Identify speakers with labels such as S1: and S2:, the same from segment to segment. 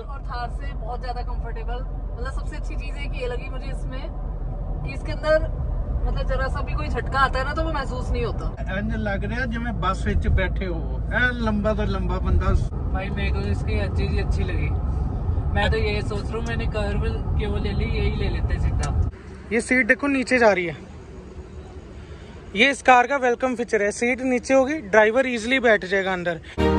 S1: और थार से बहुत ज्यादा कंफर्टेबल। मतलब सबसे अच्छी चीज है कि ये लगी मुझे इसमें कि इसके अंदर मतलब जरा सा भी कोई झटका आता है ना तो वो महसूस नहीं होता।
S2: इंज लग रहा जिवें बस विच बैठे हो, लंबा तो लंबा बंदा।
S3: भाई मेरे को इसकी हर चीज अच्छी लगी। मैं तो ये सोच रहा हूँ मैंने कर्व क्यों ले ली, यही ले लेते सीधा।
S4: ये सीट देखो नीचे जा रही है, ये इस कार का वेलकम फीचर है। सीट नीचे होगी, ड्राइवर इजीली बैठ जाएगा अंदर।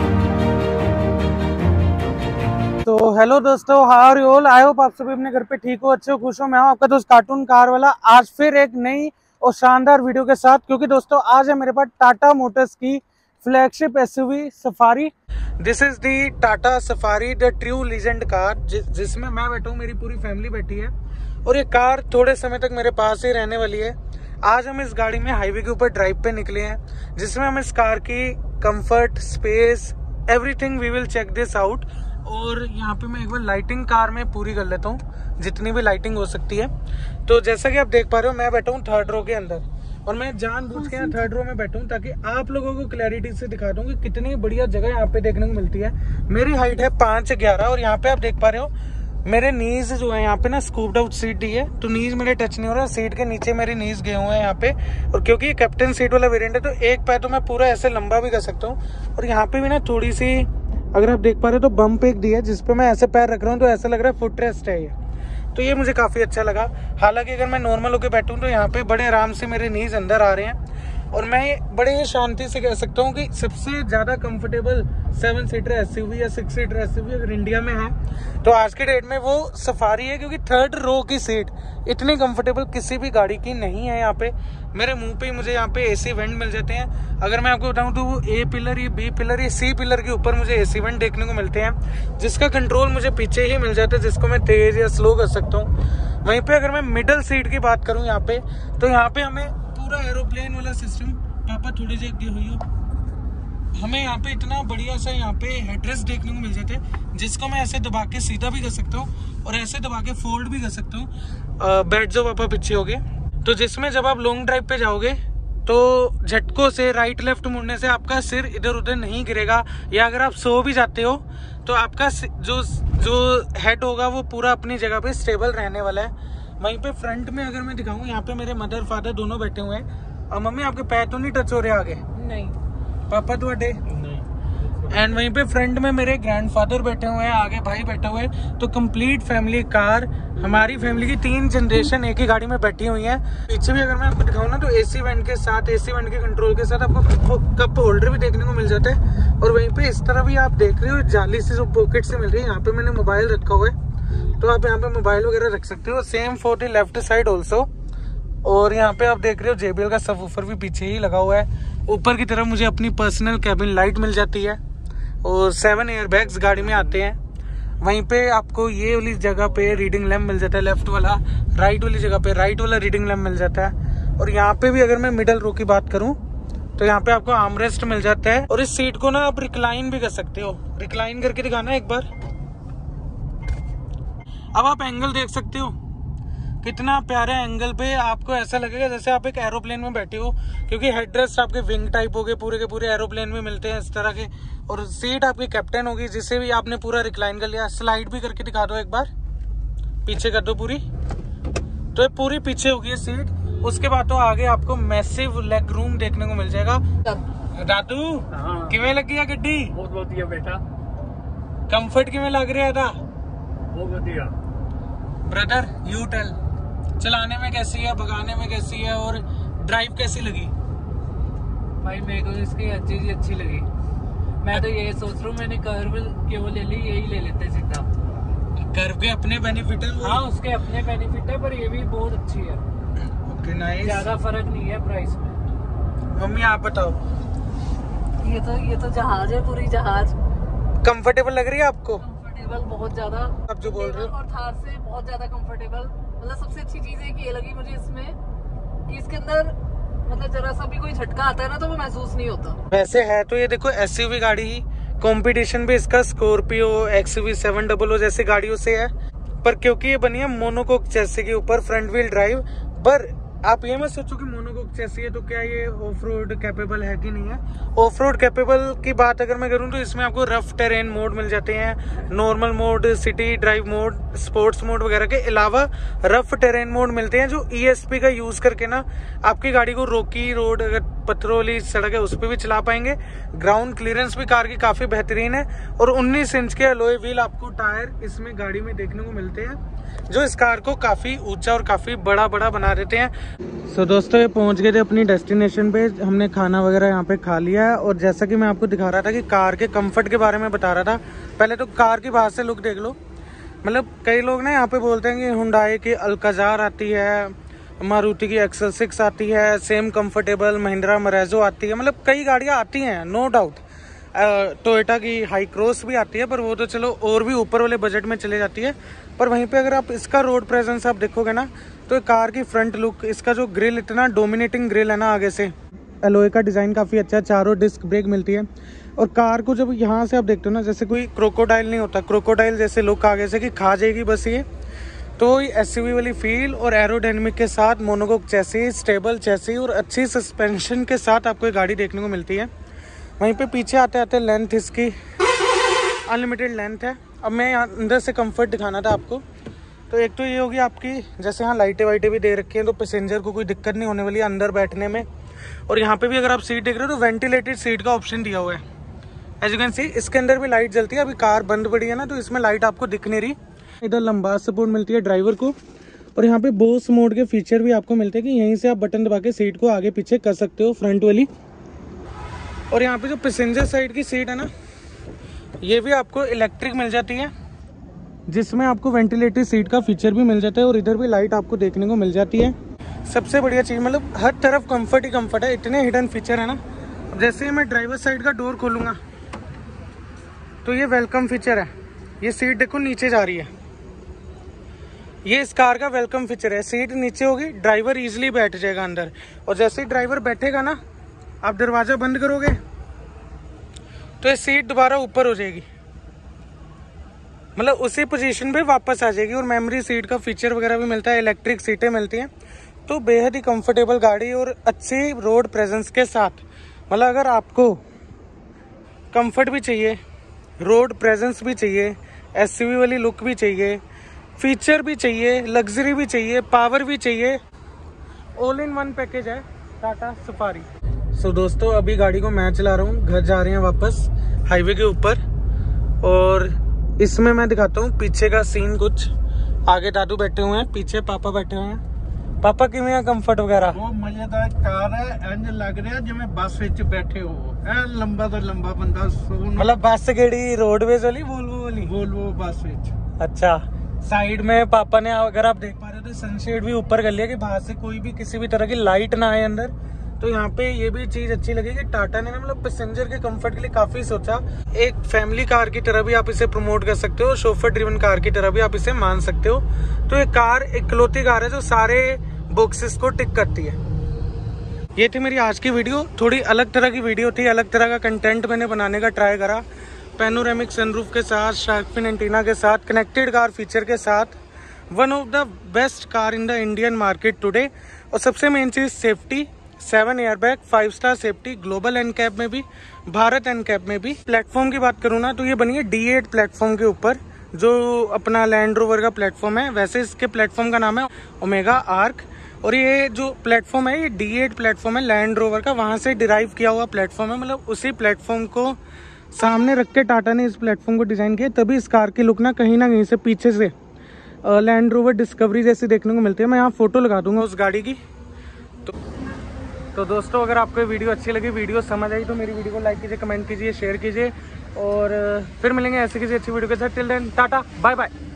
S4: तो हेलो दोस्तों, how are you all? I hope आप सभी अपने घर पे ठीक हो, अच्छे हो, खुश हो। मैं हूं आपका दोस्त कार्टून कार वाला, आज फिर एक नई और शानदार वीडियो के साथ। क्योंकि दोस्तों आज है मेरे पास टाटा मोटर्स की flagship SUV Safari. This is the Tata Safari, the true legend car, जिसमें मैं बैठा हूँ, मेरी पूरी फैमिली बैठी है और ये कार थोड़े समय तक मेरे पास ही रहने वाली है। आज हम इस गाड़ी में हाईवे के ऊपर ड्राइव पे निकले हैं, जिसमें हम इस कार की comfort, space, everything we will check this out. और यहाँ पे मैं एक बार लाइटिंग कार में पूरी कर लेता हूँ, जितनी भी लाइटिंग हो सकती है। तो जैसा कि आप देख पा रहे हो, मैं बैठा हूँ थर्ड रो के अंदर और मैं जानबूझ के यहाँ थर्ड रो में बैठा हूँ ताकि आप लोगों को क्लैरिटी से दिखा दूँ कि कितनी बढ़िया जगह यहाँ पे देखने को मिलती है। मेरी हाइट है 5'11" और यहाँ पे आप देख पा रहे हो मेरे नीज जो है यहाँ पे ना स्कूप्ड आउट सीट दी है, तो नीज मेरे टच नहीं हो रहा। सीट के नीचे मेरे नीज गए हुए हैं यहाँ पे। और क्योंकि ये कैप्टन सीट वाला वेरिएंट है तो एक पैर तो मैं पूरा ऐसे लंबा भी कर सकता हूँ। और यहाँ पे भी ना थोड़ी सी, अगर आप देख पा रहे हो तो बम्प एक दी है जिसपे मैं ऐसे पैर रख रहा हूँ, तो ऐसा लग रहा है फुट रेस्ट है ये। तो ये मुझे काफी अच्छा लगा। हालांकि अगर मैं नॉर्मल होकर बैठूं तो यहाँ पे बड़े आराम से मेरे नीज अंदर आ रहे हैं और मैं बड़े ही शांति से कह सकता हूँ कि सबसे ज्यादा कंफर्टेबल 7 सीटर एसयूवी या 6 सीटर एसयूवी अगर इंडिया में है तो आज के डेट में वो सफारी है। क्योंकि थर्ड रो की सीट इतनी कंफर्टेबल किसी भी गाड़ी की नहीं है। यहाँ पे मेरे मुंह पे ही मुझे यहाँ पे एसी वेंट मिल जाते हैं। अगर मैं आपको बताऊं तो वो ए पिलर, ये बी पिलर, ये सी पिलर के ऊपर मुझे एसी वेंट देखने को मिलते हैं, जिसका कंट्रोल मुझे पीछे ही मिल जाता है, जिसको मैं तेज या स्लो कर सकता हूँ। वहीं पे अगर मैं मिडल सीट की बात करूँ यहाँ पे, तो यहाँ पे हमें पूरा एरोप्लेन वाला सिस्टम, पापा थोड़ी सी आगे हुई हो, हमें यहाँ पे इतना बढ़िया सा यहाँ पे हेडरेस्ट देखने को मिल जाता है, जिसको मैं ऐसे दबा के सीधा भी कर सकता हूँ और ऐसे दबा के फोल्ड भी कर सकता हूँ। बैठ जाओ पापा पीछे हो गए। तो जिसमें जब आप लॉन्ग ड्राइव पे जाओगे तो झटकों से राइट लेफ्ट मुड़ने से आपका सिर इधर उधर नहीं गिरेगा, या अगर आप सो भी जाते हो तो आपका जो हेड होगा वो पूरा अपनी जगह पे स्टेबल रहने वाला है। वहीं पे फ्रंट में अगर मैं दिखाऊं, यहाँ पे मेरे मदर फादर दोनों बैठे हुए हैं। और मम्मी आपके पैर तो नहीं टच हो रहे आगे?
S1: नहीं।
S4: पापा तो अड्डे एंड वहीं पे फ्रंट में मेरे ग्रैंडफादर बैठे हुए हैं, आगे भाई बैठा हुए हैं। तो कंप्लीट फैमिली कार, हमारी फैमिली की 3 जनरेशन एक ही गाड़ी में बैठी हुई है। पीछे भी अगर मैं आपको दिखाऊं ना तो एसी वेंट के साथ, एसी वेंट के कंट्रोल के साथ आपको कप होल्डर भी देखने को मिल जाता है। और वहीं पे इस तरह भी आप देख रहे हो जाली से जो पॉकेट से मिल रही है, यहाँ पे मैंने मोबाइल रखा हुआ है तो आप यहाँ पे मोबाइल वगैरह रख सकते हो। Same for the left side also. और यहाँ पे आप देख रहे हो JBL का सबवूफर भी पीछे ही लगा हुआ है। ऊपर की तरफ मुझे अपनी पर्सनल कैबिन लाइट मिल जाती है और 7 एयरबैग्स गाड़ी में आते हैं। वहीं पे आपको ये वाली जगह पे रीडिंग लैम्प मिल जाता है, लेफ्ट वाला, राइट वाली जगह पे राइट वाला रीडिंग लैम्प मिल जाता है। और यहाँ पे भी अगर मैं मिडल रो की बात करूँ तो यहाँ पे आपको आर्मरेस्ट मिल जाता है। और इस सीट को ना आप रिक्लाइन भी कर सकते हो। रिक्लाइन करके दिखाना एक बार। अब आप एंगल देख सकते हो, कितना प्यारे एंगल पे आपको ऐसा लगेगा जैसे आप एक एरोप्लेन में बैठे हो, क्योंकि हेडरेस्ट आपके विंग टाइप हो गए, पूरे के पूरे एरोप्लेन में मिलते हैं इस तरह के। और सीट आपकी कैप्टन होगी, जिसे भी आपने पूरा रिक्लाइन कर लिया। स्लाइड भी करके दिखा दो एक बार, पीछे कर दो पूरी, तो ये पूरी पीछे होगी ये सीट। उसके बाद तो आगे आपको मैसिव लेग रूम देखने को मिल जाएगा। दादू किवें लगी है गड्डी?
S3: बहुत बढ़िया बेटा।
S4: कंफर्ट किवें लग रहा था?
S3: बहुत बढ़िया।
S4: ब्रदर यू टेल, चलाने में कैसी है, भगाने में कैसी है और ड्राइव कैसी लगी?
S3: भाई मेरे को इसकी हर चीज अच्छी लगी। मैं तो ये सोच रहा हूँ मैंने कर्व क्यों ले ली, यही ले लेते सीधा।
S4: कर्व के अपने बेनिफिट है।
S3: हाँ उसके अपने बेनिफिट है, पर ये भी बहुत अच्छी है।
S4: Okay nice.
S3: ज्यादा फर्क नहीं है प्राइस में।
S4: मम्मी आप बताओ।
S1: ये तो जहाज है, पूरी जहाज।
S4: कंफर्टेबल लग रही है आपको?
S1: कंफर्टेबल बहुत ज्यादा।
S4: आप जो बोल रहे हो।
S1: और थार से बहुत ज्यादा कंफर्टेबल। मतलब सबसे अच्छी चीज है कि ये लगी मुझे इसमें कि इसके अंदर मतलब जरा सा भी कोई झटका आता है ना तो वो महसूस नहीं होता।
S4: वैसे है तो ये देखो एसयूवी गाड़ी ही, कंपटीशन भी इसका स्कॉर्पियो, XUV 700 जैसी गाड़ियों से है। पर क्योंकि ये बनी है मोनोकोक चेसी के ऊपर, फ्रंट व्हील ड्राइव, पर आप ये मत सोचो कि मोनोकोक चैसी है तो क्या ये ऑफ रोड कैपेबल है कि नहीं है। ऑफ रोड कैपेबल की बात अगर मैं करूं तो इसमें आपको रफ टेरेन मोड मिल जाते हैं, normal mode, city drive mode, sports mode वगैरह के अलावा रफ टेरेन मोड मिलते हैं जो ESP का यूज करके ना आपकी गाड़ी को रोकी रोड, अगर पत्थरों वाली सड़क है उस पर भी चला पाएंगे। ग्राउंड क्लियरेंस भी कार की काफी बेहतरीन है और 19 इंच के अलॉय व्हील आपको टायर इसमें गाड़ी में देखने को मिलते हैं जो इस कार को काफी ऊंचा और काफी बड़ा बना देते हैं। सो दोस्तों ये पहुंच गए थे अपनी डेस्टिनेशन पे, हमने खाना वगैरह यहाँ पे खा लिया है और जैसा कि मैं आपको दिखा रहा था कि कार के कंफर्ट के बारे में बता रहा था। पहले तो कार की बाहर से लुक देख लो, मतलब कई लोग ना यहाँ पे बोलते हैं कि हुंडई की अल्काजार आती है, मारुति की XL6 आती है, सेम कंफर्टेबल महिंद्रा मरेजो आती है, मतलब कई गाड़ियाँ आती हैं नो डाउट। टोयोटा की हाई क्रॉस भी आती है पर वो तो चलो और भी ऊपर वाले बजट में चले जाती है। पर वहीं पे अगर आप इसका रोड प्रेजेंस आप देखोगे ना तो कार की फ्रंट लुक, इसका जो ग्रिल इतना डोमिनेटिंग ग्रिल है ना आगे से, एलोय का डिज़ाइन काफ़ी अच्छा है, चारों डिस्क ब्रेक मिलती है। और कार को जब यहाँ से आप देखते हो ना जैसे कोई क्रोकोडाइल नहीं होता, क्रोकोडाइल जैसे लुक आगे से कि खा जाएगी बस ये, तो SUV वाली फील और एरोडायनेमिक के साथ मोनोकोक चैसी, स्टेबल चैसी और अच्छी सस्पेंशन के साथ आपको ये गाड़ी देखने को मिलती है। वहीं पे पीछे आते आते लेंथ इसकी अनलिमिटेड लेंथ है। अब मैं यहाँ अंदर से कंफर्ट दिखाना था आपको, तो एक तो ये होगी आपकी, जैसे यहाँ लाइटें वाइटें भी दे रखी हैं तो पैसेंजर को कोई दिक्कत नहीं होने वाली है अंदर बैठने में। और यहाँ पे भी अगर आप सीट देख रहे हो तो वेंटिलेटेड सीट का ऑप्शन दिया हुआ है, एज यू कैन सी। इसके अंदर भी लाइट जलती है, अभी कार बंद पड़ी है ना तो इसमें लाइट आपको दिख नहीं रही। इधर लंबा सपोर्ट मिलती है ड्राइवर को और यहाँ पे बोस मोड के फीचर भी आपको मिलते हैं कि यहीं से आप बटन दबा के सीट को आगे पीछे कर सकते हो, फ्रंट वाली। और यहाँ पे जो पैसेंजर साइड की सीट है ना ये भी आपको इलेक्ट्रिक मिल जाती है जिसमें आपको वेंटिलेटेड सीट का फीचर भी मिल जाता है और इधर भी लाइट आपको देखने को मिल जाती है। सबसे बढ़िया चीज़ मतलब हर तरफ कंफर्ट ही कंफर्ट है, इतने हिडन फीचर है ना। अब जैसे ही मैं ड्राइवर साइड का डोर खोलूँगा तो ये वेलकम फीचर है, ये सीट देखो नीचे जा रही है, ये इस कार का वेलकम फीचर है। सीट नीचे होगी, ड्राइवर इजीली बैठ जाएगा अंदर और जैसे ही ड्राइवर बैठेगा ना आप दरवाज़ा बंद करोगे तो ये सीट दोबारा ऊपर हो जाएगी, मतलब उसी पोजीशन पे वापस आ जाएगी। और मेमोरी सीट का फीचर वगैरह भी मिलता है, इलेक्ट्रिक सीटें मिलती हैं, तो बेहद ही कंफर्टेबल गाड़ी और अच्छी रोड प्रेजेंस के साथ। मतलब अगर आपको कंफर्ट भी चाहिए, रोड प्रेजेंस भी चाहिए, SUV वाली लुक भी चाहिए, फीचर भी चाहिए, लग्जरी भी चाहिए, पावर भी चाहिए, ऑल इन वन पैकेज है टाटा सफारी। सो दोस्तों अभी गाड़ी को मैं चला रहा हूँ, घर जा रहे हैं वापस हाईवे के ऊपर। और इसमें मैं दिखाता हूँ पीछे का सीन कुछ। आगे दादू बैठे हुए हैं, पीछे पापा बैठे हुए हैं। पापा किवें है कंफर्ट वगैरह?
S2: वो मजेदार कार है, इंज लग रहा जिवें बस विच बैठे हो, ऐ लंबा तो लंबा बंदा सोन।
S4: मतलब बस केड़ी रोडवेज वाली, वोल्वो वाली?
S2: वोल्वो बस विच।
S4: अच्छा, साइड में पापा ने अगर आप देख पा रहे हो तो सनशेड भी ऊपर कर लिया कि बाहर से कोई भी किसी भी तरह की लाइट ना आए अंदर। तो यहाँ पे ये भी चीज अच्छी लगी कि टाटा ने मतलब पैसेंजर के कंफर्ट के लिए काफी सोचा। एक फैमिली कार की तरह भी आप इसे प्रमोट कर सकते हो, शोफर ड्रिवन कार की तरह भी आप इसे मान सकते हो। तो ये कार इकलौती कार है जो सारे बॉक्सेस को टिक करती है। ये थी मेरी आज की वीडियो, थोड़ी अलग तरह की वीडियो थी, अलग तरह का कंटेंट मैंने बनाने का ट्राई करा। पैनोरेमिक सनरूफ के साथ, शार्क फिन एंटीना के साथ, कनेक्टेड कार फीचर के साथ, one of the best car in the Indian market today. और सबसे मेन चीज safety, 7 airbag, 5 star safety, global NCAP में भी, भारत एनकैप में भी। प्लेटफॉर्म की बात करूँ ना तो ये बनी है D8 प्लेटफॉर्म के ऊपर, जो अपना लैंड रोवर का प्लेटफॉर्म है। वैसे इसके प्लेटफॉर्म का नाम है ओमेगा आर्क और ये जो प्लेटफॉर्म है ये D8 प्लेटफॉर्म है लैंड रोवर का, वहाँ से डिराइव किया हुआ प्लेटफॉर्म है। मतलब उसी प्लेटफॉर्म को सामने रख के टाटा ने इस प्लेटफॉर्म को डिज़ाइन किया, तभी इस कार की लुक ना कहीं से पीछे से लैंड रोवर डिस्कवरी जैसी देखने को मिलती है। मैं यहाँ फोटो लगा दूंगा उस गाड़ी की। तो दोस्तों अगर आपको वीडियो अच्छी लगी, वीडियो समझ आई तो मेरी वीडियो को लाइक कीजिए, कमेंट कीजिए, शेयर कीजिए और फिर मिलेंगे ऐसी किसी अच्छी वीडियो के साथ। Till then tata bye bye.